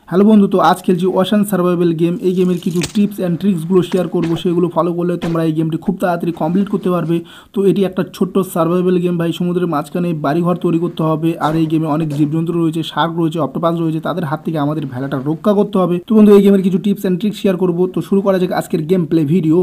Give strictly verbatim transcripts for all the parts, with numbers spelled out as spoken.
Hello বন্ধু, তো আজ খেলছি ওশান সার্ভাইভাল গেম। এই গেমের কিছু টিপস অ্যান্ড ট্রিক্সগুলো শেয়ার করবো, সেগুলো ফলো করলে তোমরা এই গেমটি খুব তাড়াতাড়ি কমপ্লিট করতে পারবে। তো এটি একটা ছোট্ট সার্ভাইভাল গেম ভাই। সমুদ্রের মাঝখানে বাড়িঘর তৈরি করতে হবে, আর এই গেমে অনেক জীবজন্তু রয়েছে, শার্ক রয়েছে, অক্টোপাস রয়েছে, তাদের হাত থেকে আমাদের ভেলাটা রক্ষা করতে হবে। তো বন্ধু, এই গেমের কিছু টিপস অ্যান্ড ট্রিক্স শেয়ার করবো। তো শুরু করা যাক আজকের গেম প্লে ভিডিও।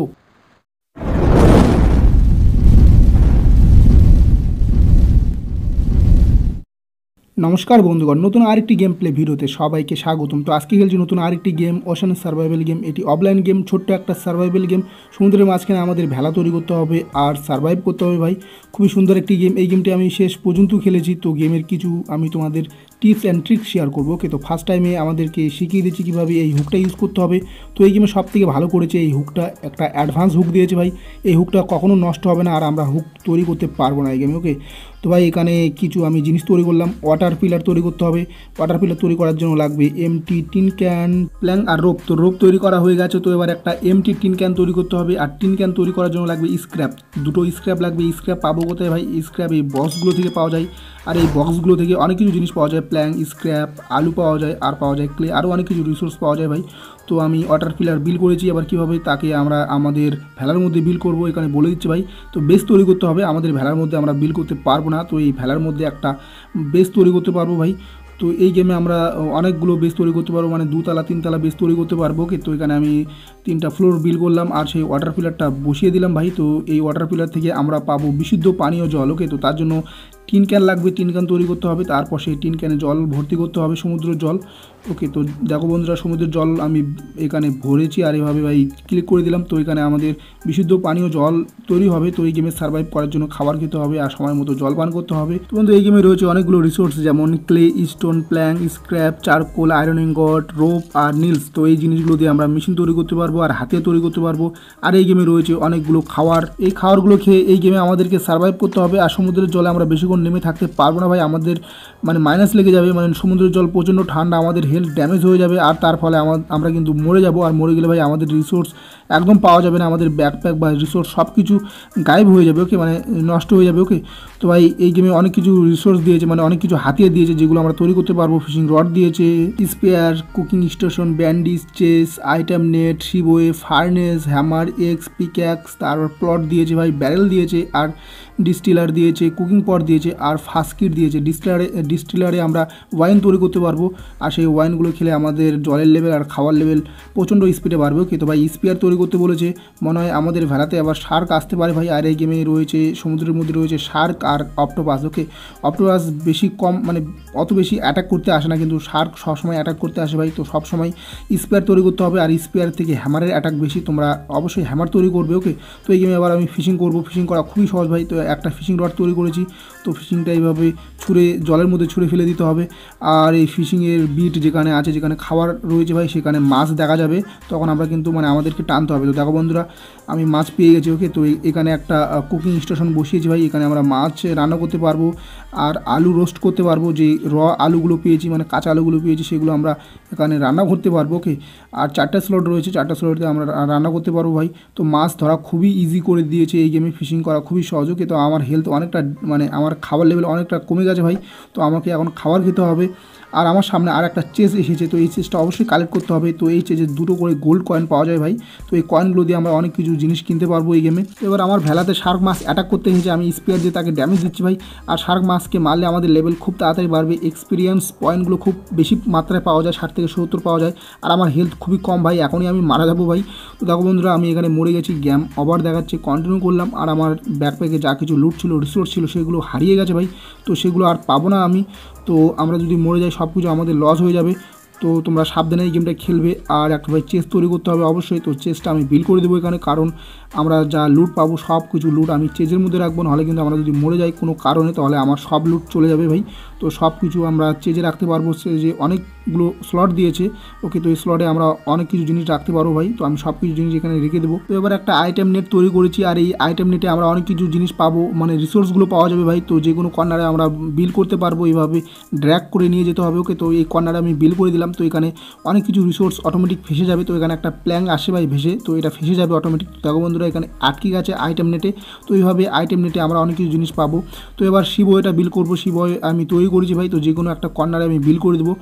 নমস্কার বন্ধুগণ, নতুন আরেকটি গেম প্লে ভিডিওতে সবাইকে স্বাগতম। তো আজকে খেলছি নতুন আরেকটি গেম, ওশান সার্ভাইভাল গেম। এটি অফলাইন গেম, ছোট্ট একটা সার্ভাইভাল গেম। সমুদ্রের মাঝখানে আমাদের ভেলা তৈরি করতে হবে আর সার্ভাইভ করতে হবে ভাই। খুবই সুন্দর একটি গেম। এই গেমটি আমি শেষ পর্যন্ত খেলেছি। তো গেমের কিছু আমি তোমাদের টিপস অ্যান্ড ট্রিক্স শেয়ার করবো। ওকে, তো ফার্স্ট টাইমে আমাদেরকে শিখিয়ে দিচ্ছি কীভাবে এই হুকটা ইউজ করতে হবে। তো এই গেমে সব থেকে ভালো করেছে এই হুকটা, একটা অ্যাডভান্স হুক দিয়েছে ভাই। এই হুকটা কখনো নষ্ট হবে না, আর আমরা হুক তৈরি করতে পারবো না এই গেমে। ওকে, তো ভাই এখানে কিছু আমি জিনিস তৈরি করলাম। ওয়াটার পিলার তৈরি করতে হবে। ওয়াটার পিলার তৈরি করার জন্য লাগবে এমটি, টিন ক্যান, প্ল্যাঙ্ক আর রোপ। তো রোপ তৈরি করা হয়ে গেছে। তো এবার একটা এমটি টিন ক্যান তৈরি করতে হবে, আর টিন ক্যান তৈরি করার জন্য লাগবে স্ক্র্যাপ। দুটো স্ক্র্যাপ লাগবে। স্ক্র্যাপ পাবো কোথায় ভাই? স্ক্র্যাপ এই বক্সগুলো থেকে পাওয়া যায়, আর এই বক্সগুলো থেকে অনেক কিছু জিনিস পাওয়া যায়। প্ল্যাঙ্ক, স্ক্র্যাপ, আলু পাওয়া যায়, আর পাওয়া যায় ক্লে, আরও অনেক কিছু রিসোর্স পাওয়া যায় ভাই। তো আমি ওয়াটার পিলার বিল করেছি। এবার কীভাবে তাকে আমরা আমাদের ভেলার মধ্যে বিল করব এখানে বলে দিচ্ছি ভাই। তো বেস তৈরি করতে হবে। আমাদের ভেলার মধ্যে আমরা বিল করতে পারবো না, তো এই ভেলার মধ্যে একটা বেস তৈরি করতে পারবো ভাই। তো এই গেমে আমরা অনেকগুলো বেস তৈরি করতে পারবো, মানে দুতলা তিনতলা বেস তৈরি করতে পারবো। কিন্তু এখানে আমি তিনটা ফ্লোর বিল করলাম, আর সেই ওয়াটার পিলারটা বসিয়ে দিলাম ভাই। তো এই ওয়াটার পিলার থেকে আমরা পাবো বিশুদ্ধ পানীয় জল। ওকে, তো তার জন্য টিন ক্যান লাগবে। টিন ক্যান তৈরি করতে হবে, তারপর সেই টিন ক্যানে জল ভর্তি করতে হবে, সমুদ্রের জল। ওকে, তো দেখো বন্ধুরা, সমুদ্রের জল আমি এখানে ভরেছি, আর এভাবে ভাই ক্লিক করে দিলাম। তো এখানে আমাদের বিশুদ্ধ পানীয় জল তৈরি হবে। তো এই গেমে সার্ভাইভ করার জন্য খাবার খেতে হবে, আর সময় মতো জল পান করতে হবে। তো বন্ধু, এই গেমে রয়েছে অনেকগুলো রিসোর্স, যেমন clay, stone, plank, scrap, charcoal, iron ingot, rope আর নীলস। তো এই জিনিসগুলো দিয়ে আমরা মেশিন তৈরি করতে পারবো, আর হাতে তৈরি করতে পারবো। আর এই গেমে রয়েছে অনেকগুলো খাবার। এই খাবারগুলো খেয়ে এই গেমে আমাদেরকে সার্ভাইভ করতে হবে। আর সমুদ্রের জলে আমরা বেশিক্ষণ নেমে থাকতে পারবো না ভাই। আমাদের মানে মাইনাস লেগে যাবে, মানে সমুদ্রের জল প্রচণ্ড ঠান্ডা, আমাদের হেলথ ড্যামেজ হয়ে যাবে, আর তার ফলে আমরা কিন্তু মরে যাব। আর মরে গেলে ভাই আমাদের রিসোর্স একদম পাওয়া যাবে না, আমাদের ব্যাকপ্যাক বা রিসোর্স সব কিছু গায়েব হয়ে যাবে। ওকে, মানে নষ্ট হয়ে যাবে। ওকে, তো ভাই এই গেমে অনেক কিছু রিসোর্স দিয়েছে, মানে অনেক কিছু হাতিয়ার দিয়েছে যেগুলো আমরা তৈরি করতে পারবো। ফিশিং রড দিয়েছে, spear, cooking station, bandage, chest, item net, শিবোয়ে, ফার্নেস, হ্যামার, এক্স, পিক্যাক্স, তারপর প্লট দিয়েছে ভাই, ব্যারেল দিয়েছে, আর ডিস্টিলার দিয়েছে, কুকিং পট দিয়েছে, আর ফাস্ট কিট দিয়েছে। ডিস্টিলারে ডিস্টিলারে আমরা ওয়াইন তৈরি করতে পারবো, আর সেই ওয়াইনগুলো খেলে আমাদের জলের লেভেল আর খাওয়ার লেভেল প্রচণ্ড স্পিডে বাড়বে। ওকে, তো ভাই স্পিয়ার তৈরি করতে বলেছে। মনে হয় আমাদের ভেলাতে আবার শার্ক আসতে পারে ভাই। আর এই গেমে রয়েছে সমুদ্রের মধ্যে রয়েছে শার্ক আর অক্টোপাস। ওকে, অক্টোপাস বেশি কম, মানে অত বেশি অ্যাটাক করতে আসে না, কিন্তু শার্ক সবসময় অ্যাটাক করতে আসে ভাই। তো সবসময় স্পিয়ার তৈরি করতে হবে, আর স্পিয়ার থেকে হ্যামারের অ্যাটাক বেশি। তোমরা অবশ্যই হ্যামার তৈরি করবে। ওকে, তো এই গেমে আবার আমি ফিশিং করবো। ফিশিং করা খুবই সহজ ভাই। তো একটা ফিশিং রড তৈরি করেছি। তো ফিশিংটা এইভাবে ছুঁড়ে জলের মধ্যে ছুঁড়ে ফেলে দিতে হবে। আর এই ফিশিংয়ের বিট যেখানে আছে, যেখানে খাবার রয়েছে ভাই, সেখানে মাছ দেখা যাবে, তখন আমরা কিন্তু মানে আমাদেরকে টানতে হবে। তো দেখো বন্ধুরা, আমি মাছ পেয়ে গেছি। ওকে, তো এখানে একটা কুকিং স্টেশন বসিয়েছি ভাই। এখানে আমরা মাছ রান্না করতে পারবো, আর আলু রোস্ট করতে পারবো। যে র আলুগুলো পেয়েছি, মানে কাঁচা আলুগুলো পেয়েছি, সেগুলো আমরা এখানে রান্না করতে পারবো। ওকে, আর চারটা স্লট রয়েছে, চারটা স্লটে আমরা রান্না করতে পারবো ভাই। তো মাছ ধরা খুবই ইজি করে দিয়েছে এই গেমে, ফিশিং করা খুবই সহজ। ওকে, তো আমার হেলথ অনেকটা, মানে আমার খাবার লেভেল অনেকটা কমে গেছে ভাই। তো আমাকে এখন খাবার খেতে হবে। আর আমার সামনে আর একটা চেস এসেছে, তো এই চেসটা অবশ্যই কালেক্ট করতে হবে। তো এই চেসে দুটো করে গোল্ড কয়েন পাওয়া যায় ভাই। তো এই কয়েনগুলো দিয়ে আমরা অনেক কিছু জিনিস কিনতে পারবো এই গেমে। এবার আমার ভেলাতে শার্ক মাছ অ্যাটাক করতে এসেছে, আমি স্পিয়ার দিয়ে তাকে ড্যামেজ দিচ্ছি ভাই। আর শার্ক মাছকে মারলে আমাদের লেভেল খুব তাড়াতাড়ি বাড়বে। এক্সপিরিয়েন্স পয়েন্টগুলো খুব বেশি মাত্রায় পাওয়া যায়, ষাট থেকে সত্তর পাওয়া যায়। আর আমার হেলথ খুবই কম ভাই, এখনই আমি মারা যাবো ভাই। তো দেখো বন্ধুরা, আমি এখানে মরে গেছি। গেম ওভার দেখাচ্ছে, কন্টিনিউ করলাম, আর আমার ব্যাকপ্যাকে যা কিছু লুট ছিল, রিসোর্স ছিল, সেগুলো হারিয়ে গেছে ভাই। তো সেগুলো আর পাবো না আমি। তো আমরা যদি মরে যাই সব কিছু আমাদের লস হয়ে যাবে। তো তোমরা সাবধানে এই গেমটা খেলবে। আর একটা ভাই চেস তৈরি করতে হবে অবশ্যই। তো চেসটা আমি বিল করে দেবো এখানে, কারণ আমরা যা লুট পাবো সব কিছু লুট আমি চেজের মধ্যে রাখবো, নাহলে কিন্তু আমরা যদি মরে যাই কোনো কারণে, তাহলে আমার সব লুট চলে যাবে ভাই। তো সব কিছু আমরা চেজে রাখতে পারবো। চেজে অনেকগুলো স্লট দিয়েছে। ওকে, তো এই স্লটে আমরা অনেক কিছু জিনিস রাখতে পারবো ভাই। তো আমি সব কিছু জিনিস এখানে রেখে দেবো। তো এবার একটা আইটেম নেট তৈরি করেছি, আর এই আইটেম নেটে আমরা অনেক কিছু জিনিস পাবো, মানে রিসোর্সগুলো পাওয়া যাবে ভাই। তো যে কোনো কর্নারে আমরা বিল করতে পারবো, এইভাবে ড্র্যাগ করে নিয়ে যেতে হবে। ওকে, তো এই কর্নারে আমি বিল করে দিলাম। তো এখানে অনেক কিছু রিসোর্স অটোমেটিক ফেসে যাবে। তো এখানে একটা প্ল্যাঙ্ক আসে ভাই ভেসে, তো এটা ফেসে যাবে অটোমেটিক। দেখো বন্ধুরা, এখানে আটকে গেছে আইটেম নেটে। তো এইভাবে আইটেম নেটে আমরা অনেক কিছু জিনিস পাবো। তো এবার শিবো এটা বিল করবো। শিবো আমি তৈরি করেছি ভাই। তো যে কোনো একটা কর্নারে আমি বিল করে দেবো। তো আমার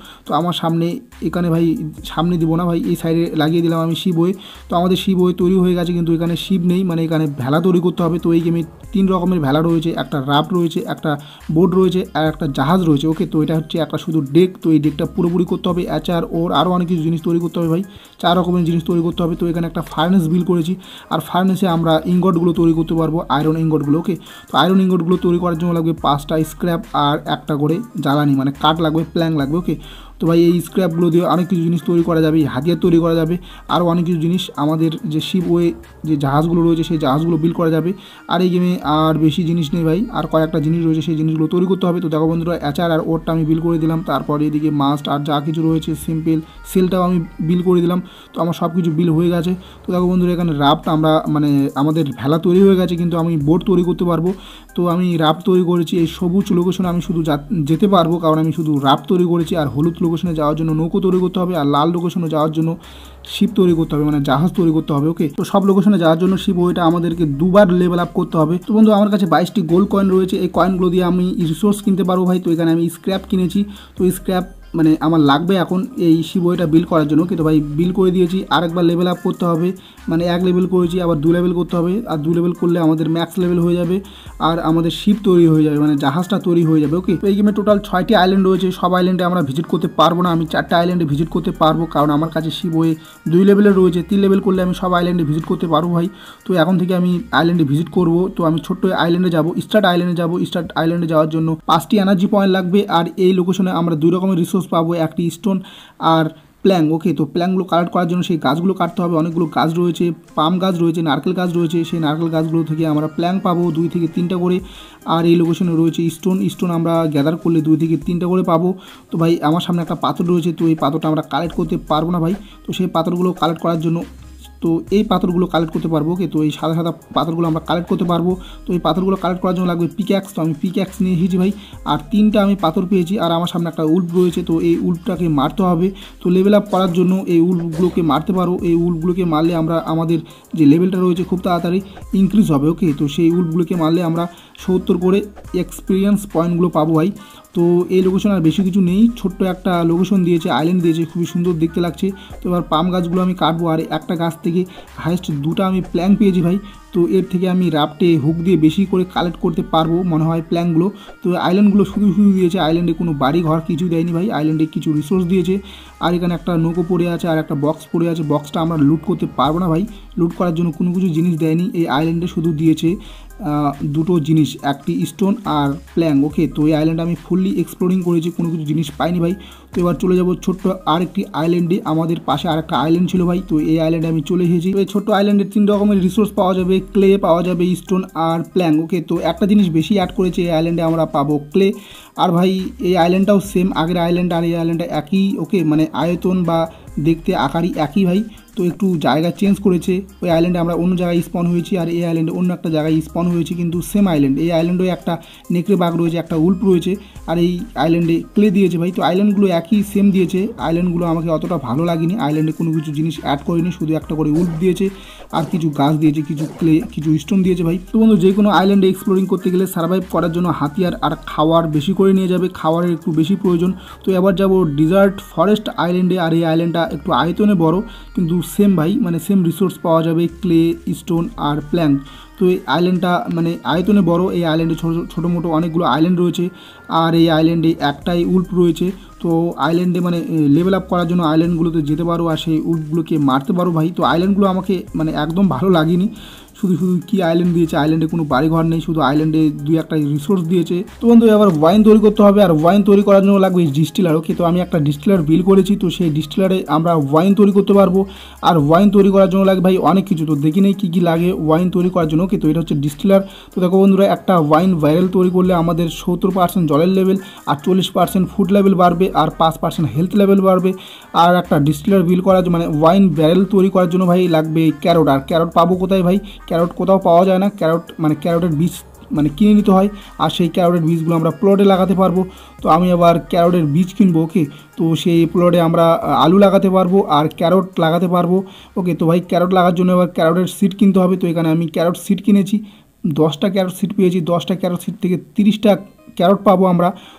আমার সামনে এখানে ভাই সামনে দিব না ভাই, এই সাইডে লাগিয়ে দিলাম আমি শিপ ওয়ে। তো আমাদের শিপ ওয়ে তৈরি হয়ে গেছে, কিন্তু এখানে শিপ নেই, মানে এখানে ভেলা তৈরি করতে হবে। তো এই গেমে তিন রকমের ভেলা রয়েছে, একটা রাফট রয়েছে, একটা বোট রয়েছে, আর একটা জাহাজ রয়েছে। ওকে, তো এটা হচ্ছে একটা শুধু ডেক। তো এই ডেকটা পুরোপুরি করতে হবে, অ্যাচার ওর আরও অনেক কিছু জিনিস তৈরি করতে হবে ভাই, চার রকমের জিনিস তৈরি করতে হবে। তো এখানে একটা ফার্নেস বিল করেছি, আর ফার্নেসে আমরা ইঙ্গটগুলো তৈরি করতে পারবো, আয়রন ইঙ্গটগুলো। ওকে, তো আয়রন ইঙ্গটগুলো তৈরি করার জন্য লাগবে পাঁচটা স্ক্র্যাপ আর একটা করে জ্বালানি, মানে কাঠ লাগবে, প্ল্যাঙ্ক লাগবে। ওকে, তো ভাই এই স্ক্র্যাপগুলো দিয়ে অনেক কিছু জিনিস তৈরি করা যাবে, হাতিয়ার তৈরি করা যাবে, আরও অনেক কিছু জিনিস আমাদের যে শিপ ওয়ে যে জাহাজগুলো রয়েছে সেই জাহাজগুলো বিল্ড করা যাবে। আর এই গেমে আর বেশি জিনিস নেই ভাই, আর কয়েকটা জিনিস রয়েছে, সেই জিনিসগুলো তৈরি করতে হবে। তো দেখো বন্ধুরা, অ্যাচার আর ওরটা আমি বিল করে দিলাম, তারপরে এদিকে মাস্ট আর যা কিছু রয়েছে সিম্পল সেলটাও আমি বিল করে দিলাম। তো আমার সব কিছু বিল হয়ে গেছে। তো দেখো বন্ধুরা, এখানে রাফট আমরা মানে আমাদের ভেলা তৈরি হয়ে গেছে, কিন্তু আমি বোট তৈরি করতে পারবো। তো আমি রাফট তৈরি করেছি, এই সবুজ লোকেশনে আমি শুধু যেতে পারবো, কারণ আমি শুধু রাফট তৈরি করেছি। আর হলুদ লোকেশনে যাওয়ার জন্য নৌকো তৈরি করতে হবে, আর লাল লোকেশনে যাওয়ার জন্য শিপ তৈরি করতে হবে, মানে জাহাজ তৈরি করতে হবে। ওকে, তো সব লোকেশনে যাওয়ার জন্য শিপ ওইটা আমাদেরকে দুবার লেভেল আপ করতে হবে। তো বন্ধু, আমার কাছে বাইশটি গোল্ড কয়েন রয়েছে, এই কয়েনগুলো দিয়ে আমি রিসোর্স কিনতে পারবো ভাই। তো এখানে আমি স্ক্র্যাপ কিনেছি, তো স্ক্র্যাপ মানে আমার লাগবে এখন এই শিবইটা বিল করার জন্য। কিন্তু ভাই বিল করে দিয়েছি, আরেকবার লেভেল আপ করতে হবে, মানে এক লেভেল করেছি আবার দু লেভেল করতে হবে, আর দু লেভেল করলে আমাদের ম্যাক্স লেভেল হয়ে যাবে, আর আমাদের শিপ তৈরি হয়ে যাবে, মানে জাহাজটা তৈরি হয়ে যাবে। ওকে, তো এই গেমে টোটাল ছয়টি আইল্যান্ড রয়েছে, সব আইল্যান্ডে আমরা ভিজিট করতে পারবো না, আমি চারটে আইল্যান্ডে ভিজিট করতে পারবো, কারণ আমার কাছে শিবই দুই লেভেলের রয়েছে। তিন লেভেল করলে আমি সব আইল্যান্ডে ভিজিট করতে পারবো ভাই। তো এখন থেকে আমি আইল্যান্ডে ভিজিট করব। তো আমি ছোট্ট আইল্যান্ডে যাব, স্টার্ট আইল্যান্ডে যাব। স্টার্ট আইল্যান্ডে যাওয়ার জন্য পাঁচটি এনার্জি পয়েন্ট লাগবে, আর এই লোকেশনে আমরা দুই রকমের রিসোর্স পাবো, একটি স্টোন আর প্ল্যাং। ওকে, তো প্ল্যাংগুলো কালেক্ট করার জন্য সেই গাছগুলো কাটতে হবে, অনেকগুলো গাছ রয়েছে, পাম গাছ রয়েছে, নারকেল গাছ রয়েছে, সেই নারকেল গাছগুলো থেকে আমরা প্ল্যাং পাবো দুই থেকে তিনটা করে। আর এই লোকেশনে রয়েছে স্টোন, স্টোন আমরা গ্যাদার করলে দুই থেকে তিনটা করে পাবো। তো ভাই আমার সামনে একটা পাথর রয়েছে, তো এই পাথরটা আমরা কালেক্ট করতে পারবো না ভাই। তো সেই পাথরগুলো কালেক্ট করার জন্য তো এই পাথরগুলো কালেক্ট করতে পারবো। ওকে, তো এই সাদা সাদা পাথরগুলো আমরা কালেক্ট করতে পারবো। তো এই পাথরগুলো কালেক্ট করার জন্য লাগবে পিক্যাক্স, তো আমি পিক্যাক্স নিয়ে এসেছি ভাই। আর তিনটা আমি পাথর পেয়েছি, আর আমার সামনে একটা উল্ফ রয়েছে, তো এই উল্ফটাকে মারতে হবে। তো লেভেল আপ করার জন্য এই উল্ফগুলোকে মারতে পারো, এই উল্ফগুলোকে মারলে আমরা আমাদের যে লেভেলটা রয়েছে খুব তাড়াতাড়ি ইনক্রিজ হবে। ওকে, তো সেই উল্ফগুলোকে মারলে আমরা সত্তর করে এক্সপিরিয়েন্স পয়েন্টগুলো পাবো ভাই। তো এই লোকেশন আর বেশি কিছু নেই, ছোট্ট একটা লোকেশন দিয়েছে, আইল্যান্ড দিয়েছে, খুবই সুন্দর দেখতে লাগছে। তো এবার পাম গাছগুলো আমি কাটবো, আর একটা গাছ থেকে হাইস্ট দুটো আমি প্ল্যাং পেয়েছি ভাই। তো এর থেকে আমি রাফটে হুক দিয়ে বেশি করে কালেক্ট করতে পারবো মনে হয় প্ল্যাংগুলো। তো আইল্যান্ডগুলো শুধু শুধু দিয়েছে, আইল্যান্ডে কোনো বাড়ি ঘর কিছু দেয়নি ভাই, আইল্যান্ডে কিছু রিসোর্স দিয়েছে। আর এখানে একটা নৌকো পড়ে আছে, আর একটা বক্স পড়ে আছে, বক্সটা আমরা লুট করতে পারবো না ভাই, লুট করার জন্য কোনো কিছু জিনিস দেয়নি। এই আইল্যান্ডে শুধু দিয়েছে দুটো জিনিস, একটি স্টোন আর প্ল্যাং। ওকে, তো এই আইল্যান্ডে আমি ফুললি এক্সপ্লোরিং করেছি, কোনো কিছু জিনিস পাইনি ভাই। তো এবার চলে যাব ছোট্ট আরেকটি আইল্যান্ডে, আমাদের পাশে আরেকটা আইল্যান্ড ছিল ভাই। তো এই আইল্যান্ডে আমি চলে এসেছি। এই ছোট্ট আইল্যান্ডে তিন রকমের রিসোর্স পাওয়া যাবে, ক্লে পাওয়া যাবে, স্টোন আর প্ল্যাং। ওকে, তো একটা জিনিস বেশি অ্যাড করেছে এই আইল্যান্ডে, আমরা পাবো ক্লে। আর ভাই এই আইল্যান্ডটাও সেম আগের আইল্যান্ড আর এই আইল্যান্ডটা একই। ওকে, মানে আয়তন বা দেখতে আকারই একই ভাই, তো একটু জায়গা চেঞ্জ করেছে। ওই আইল্যান্ডে আমরা অন্য জায়গায় স্পন হয়েছি, আর এই আইল্যান্ডে অন্য একটা জায়গায় স্পন হয়েছি, কিন্তু সেম আইল্যান্ড। এই আইল্যান্ডেও একটা নেকড়ে বাঘ রয়েছে, একটা উল্প রয়েছে, আর এই আইল্যান্ডে ক্লে দিয়েছে ভাই। তো আইল্যান্ডগুলো একই সেম দিয়েছে, আইল্যান্ডগুলো আমাকে অতটা ভালো লাগেনি। আইল্যান্ডে কোনো কিছু জিনিস অ্যাড করেনি, শুধু একটা করে উল্প দিয়েছে, আর কিছু গাছ দিয়েছে, কিছু ক্লে, কিছু স্টোন দিয়েছে ভাই। তো বন্ধু, যে কোনো আইল্যান্ডে এক্সপ্লোরিং করতে গেলে সার্ভাইভ করার জন্য হাতিয়ার আর খাওয়ার বেশি করে নিয়ে যাবে, খাওয়ারের একটু বেশি প্রয়োজন। তো এবার যাব ডিজার্ট ফরেস্ট আইল্যান্ডে, আর এই আইল্যান্ডটা একটু আয়তনে বড়, কিন্তু সেম ভাই, মানে সেম রিসোর্স পাওয়া যাবে, ক্লে, স্টোন আর প্ল্যাং। তো এই আইল্যান্ডটা মানে আয়তনে বড়, এই আইল্যান্ডে ছোটো ছোটো মোটো অনেকগুলো আইল্যান্ড রয়েছে, আর এই আইল্যান্ডে একটাই উল্প রয়েছে। তো আইল্যান্ডে মানে লেভেল আপ করার জন্য আইল্যান্ডগুলোতে যেতে পারো, আর সেই উল্পগুলোকে মারতে পারো ভাই। তো আইল্যান্ডগুলো আমাকে মানে একদম ভালো লাগেনি, শুধু শুধু কি আইল্যান্ড দিয়েছে, আইল্যান্ডে কোনো বাড়ি ঘর নেই, শুধু আইল্যান্ডে দুই একটা রিসোর্স দিয়েছে। তো বন্ধু, এবার ওয়াইন তৈরি করতে হবে, আর ওয়াইন তৈরি করার জন্য লাগবে ডিস্টিলার। ওকে, তো আমি একটা ডিস্টিলার বিল করেছি, তো সেই ডিস্টিলারে আমরা ওয়াইন তৈরি করতে পারবো। আর ওয়াইন তৈরি করার জন্য লাগবে ভাই অনেক কিছু, তো দেখি নেই কী কী লাগে ওয়াইন তৈরি করার জন্য। ওকে, তো এটা হচ্ছে ডিস্টিলার। তো দেখো বন্ধুরা, একটা ওয়াইন ভাইরাল তৈরি করলে আমাদের সত্তর পার্সেন্ট জলের লেভেল, আর চল্লিশ পার্সেন্ট ফুড লেভেল বাড়বে, আর পাঁচ পার্সেন্ট হেলথ লেভেল বাড়বে। আর একটা ডিস্টিলার বিল করার মানে ওয়াইন ব্যারেল তৈরি করার জন্য ভাই লাগবে ক্যারট। আর ক্যারট পাবো কোথায় ভাই? ক্যারট কোথাও পাওয়া যায় না, ক্যারট মানে ক্যারটের বীজ মানে কিনে নিতে হয়, আর সেই ক্যারটের বীজগুলো আমরা প্লটে লাগাতে পারবো। তো আমি আবার ক্যারটের বীজ কিনবো। ওকে, তো সেই প্লটে আমরা আলু লাগাতে পারবো আর ক্যারট লাগাতে পারবো। ওকে, তো ভাই ক্যারট লাগার জন্য এবার ক্যারটের সিড কিনতে হবে। তো এখানে আমি ক্যারট সিড কিনেছি, দশটা ক্যারট সিড পেয়েছি, দশটা ক্যারট সিড থেকে তিরিশটা ক্যারট পাবো আমরা।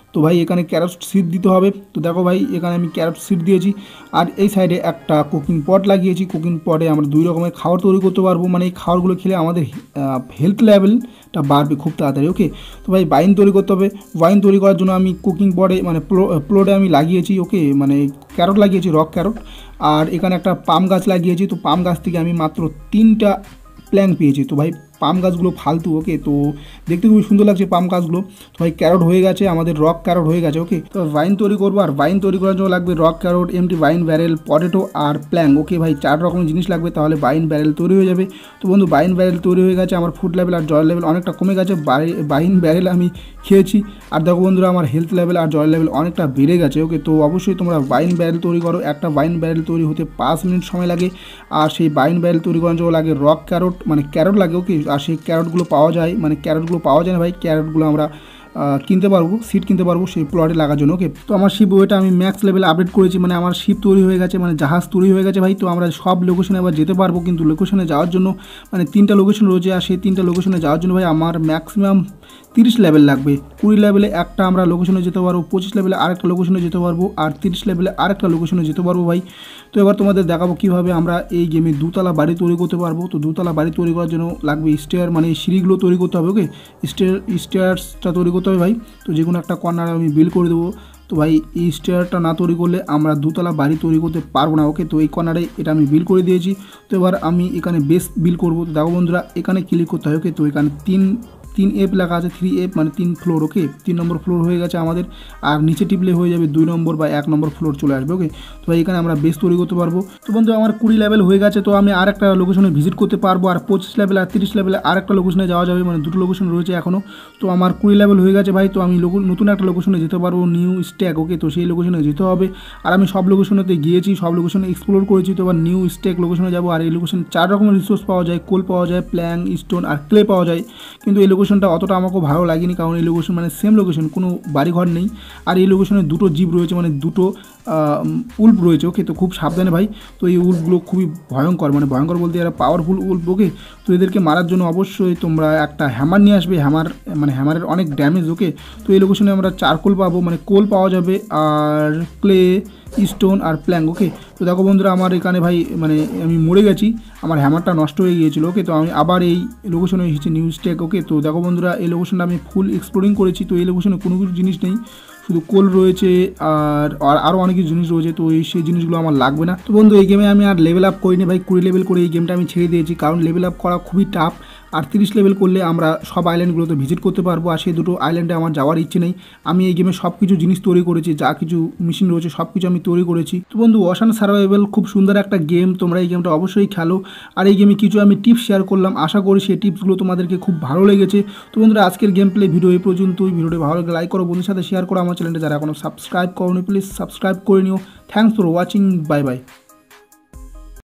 তো ভাই এখানে ক্যারট সিড দিতে হবে। তো দেখো ভাই এখানে আমি ক্যারট সিড দিয়েছি, আর এই সাইডে একটা কুকিং পট লাগিয়েছি। কুকিং পটে আমরা দুই রকমের খাবার তৈরি করতে পারবো, মানে এই খাবারগুলো খেলে আমাদের হেলথ লেভেলটা বাড়বে খুব তাড়াতাড়ি। ওকে, তো ভাই বাইন তৈরি করতে হবে। বাইন তৈরি করার জন্য আমি কুকিং পটে মানে প্লোটে আমি লাগিয়েছি ওকে, মানে ক্যারট লাগিয়েছি, রক ক্যারট। আর এখানে একটা পাম গাছ লাগিয়েছি। তো পাম গাছ থেকে আমি মাত্র তিনটা প্ল্যাঙ্ক পেয়েছি। তো ভাই পাম গাছগুলো ফালতু। ওকে, তো দেখতে খুবই সুন্দর লাগছে পাম গাছগুলো। তো ভাই ক্যারট হয়ে গেছে, আমাদের রক ক্যারট হয়ে গেছে। ওকে, তো ভাইন তৈরি করবো, আর ভাইন তৈরি করার জন্য লাগবে rock carrot, empty vine barrel, potato আর প্ল্যাঙ্ক। ওকে ভাই চার রকম জিনিস লাগবে, তাহলে ভাইন ব্যারেল তৈরি হয়ে যাবে। তো বন্ধু ভাইন ব্যারেল তৈরি হয়ে গেছে, আমার ফুড লেভেল আর জয়ের লেভেল অনেকটা কমে গেছে। ভাইন ব্যারেল আমি খেয়েছি, আর দেখো বন্ধুরা আমার হেলথ লেভেল আর জয়ের লেভেল অনেকটা বেড়ে গেছে। ওকে, তো অবশ্যই তোমরা ভাইন ব্যারেল তৈরি করো। একটা ভাইন ব্যারেল তৈরি হতে পাঁচ মিনিট সময় লাগে, আর সেই ভাইন ব্যারেল তৈরি করার জন্য লাগে রক ক্যারট, মানে ক্যারট লাগে। ওকে, আর সেই ক্যারটগুলো পাওয়া যায়, মানে ক্যারটগুলো পাওয়া যায় না ভাই, ক্যারটগুলো আমরা কিনতে পারবো, সিট কিনতে পারবো সেই প্লটে লাগার জন্য। ওকে, তো আমার শিপ ওইটা আমি ম্যাক্স লেভেলে আপডেট করেছি, মানে আমার শিপ তৈরি হয়ে গেছে, মানে জাহাজ তৈরি হয়ে গেছে ভাই। তো আমরা সব লোকেশনে আবার যেতে পারবো, কিন্তু লোকেশনে যাওয়ার জন্য মানে তিনটা লোকেশন রয়েছে, আর সেই তিনটা লোকেশনে যাওয়ার জন্য ভাই আমার ম্যাক্সিমাম তিরিশ লেভেল লাগবে। কুড়ি লেভেলে একটা আমরা লোকেশনে যেতে পারবো, পঁচিশ লেভেলে আরেকটা লোকেশনে যেতে পারবো, আর তিরিশ লেভেলে আরেকটা লোকেশনে যেতে পারবো ভাই। তো এবার তোমাদের দেখাবো কীভাবে আমরা এই গেমে দুতলা বাড়ি তৈরি করতে পারবো। তো দুতলা বাড়ি তৈরি করার জন্য লাগবে স্টেয়ার, মানে সিঁড়িগুলো তৈরি করতে হবে। ওকে, স্টেয়ার স্টেয়ার্সটা তৈরি করতে হবে ভাই। তো যে কোনো একটা কর্নার আমি বিল্ড করে দেবো। তো ভাই এই স্টেয়ারটা না তৈরি করলে আমরা দুতলা বাড়ি তৈরি করতে পারবো না। ওকে, তো এই কর্নারে এটা আমি বিল্ড করে দিয়েছি। তো এবার আমি এখানে বেস বিল্ড করবো। তো দেখো বন্ধুরা এখানে ক্লিক করতে হয়। ওকে, তো এখানে তিন তিন এফ লেখা আছে, থ্রি এফ মানে তিন ফ্লোর। ওকে, তিন নম্বর ফ্লোর হয়ে গেছে আমাদের, আর নিচে টিপলে হয়ে যাবে দুই নম্বর বা এক নম্বর ফ্লোর চলে আসবে। ওকে, তো ভাই এখানে আমরা বেস তৈরি করতে পারবো। তো বন্ধু আমার কুড়ি লেভেল হয়ে গেছে, তো আমি আর একটা লোকেশনে ভিজিট করতে পারবো, আর পঁচিশ লেভেল আর তিরিশ লেভেলে আর একটা লোকেশনে যাওয়া যাবে, মানে দুটো লোকেশন রয়েছে এখনও। তো আমার কুড়ি লেভেল হয়ে গেছে ভাই, তো আমি নতুন একটা লোকেশনে যেতে পারবো, নিউ স্ট্যাক। ওকে, তো সেই লোকেশনে যেতে হবে, আর আমি সব লোকেশনেতে গিয়েছি, সব লোকেশনে এক্সপ্লোর করেছি। তো এবার নিউ স্ট্যাক লোকেশনে যাবো, আর এই লোকেশনে চার রকমের রিসোর্স পাওয়া যায়, কোল পাওয়া যায়, প্ল্যাঙ্ক, স্টোন আর ক্লে পাওয়া যায়। কিন্তু এই লোকেশনটা অতটা আমাকে ভালো লাগেনি, কারণ এই লোকেশন মানে সেম লোকেশন, কোনো বাড়িঘর নেই, আর এই লোকেশনে দুটো জিপ রয়েছে, মানে দুটো উল্ফ রয়েছে। ওকে, তো খুব সাবধানে ভাই। তো এই উল্ফগুলো খুবই ভয়ঙ্কর, মানে ভয়ঙ্কর বলতে এরা পাওয়ারফুল উল্ফ। ওকে, তো এদেরকে মারার জন্য অবশ্যই তোমরা একটা হ্যামার নিয়ে আসবে, হ্যামার মানে হ্যামারের অনেক ড্যামেজ। ওকে, তো এই লোকেশনে আমরা চারকোল পাবো, মানে কোল পাওয়া যাবে, আর ক্লে, স্টোন আর প্ল্যাঙ্ক। ওকে, তো দেখো বন্ধুরা আমার এখানে ভাই মানে আমি মরে গেছি, আমার হ্যামারটা নষ্ট হয়ে গিয়েছিলো। ওকে, তো আমি আবার এই লোকেশনে এসেছি, নিউ স্ট্যাক। ওকে, তো দেখো বন্ধুরা এই লোকেশনটা আমি ফুল এক্সপ্লোরিং করেছি। তো এই লোকেশনে কোনো কিছু জিনিস নেই, শুধু কোল রয়েছে, আর আরও অনেক কিছু জিনিস রয়েছে। তো এই সেই জিনিসগুলো আমার লাগবে না। তো বন্ধু এই গেমে আমি আর লেভেল আপ করিনি ভাই, কুড়ি লেভেল করে এই গেমটা আমি ছেড়ে দিয়েছি, কারণ লেভেল আপ করা খুবই টাফ। আর তিরিশ লেভেল করলে আমরা সব আইল্যান্ডগুলোতে ভিজিট করতে পারবো, আর সেই দুটো আইল্যান্ডে আমার যাওয়ার ইচ্ছে নেই। আমি এই গেমে সব কিছু জিনিস তৈরি করেছি, যা কিছু মেশিন রয়েছে সব কিছু আমি তৈরি করেছি। তো বন্ধু অশান সার্ভাইভাল খুব সুন্দর একটা গেম, তোমরা এই গেমটা অবশ্যই খেলো। আর এই গেমে কিছু আমি টিপস শেয়ার করলাম, আশা করি সেই টিপসগুলো তোমাদেরকে খুব ভালো লেগেছে। তো বন্ধুরা আজকের গেম প্লে ভিডিও এই পর্যন্তই। ভিডিওটি ভালো লাগে লাইক করো, বন্ধুদের সাথে শেয়ার করো, আমার চ্যানেলটা যারা এখনো সাবস্ক্রাইব করোনি প্লিজ সাবস্ক্রাইব করে নিও। Thanks for watching, bye by.